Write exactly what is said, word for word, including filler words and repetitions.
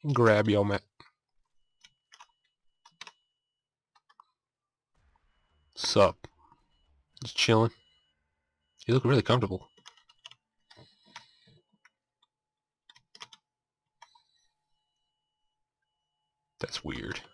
Grab your mat. Sup? Just chilling. You look really comfortable. That's weird.